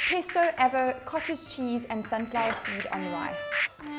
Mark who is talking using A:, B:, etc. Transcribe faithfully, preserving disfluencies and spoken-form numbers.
A: Pesto, ever, cottage cheese and sunflower seed on rye.